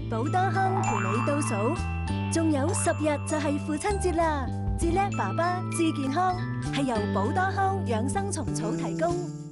寶多康陪你倒數，仲有10日就係父親節啦！至叻爸爸至健康係由寶多康養生蟲草提供。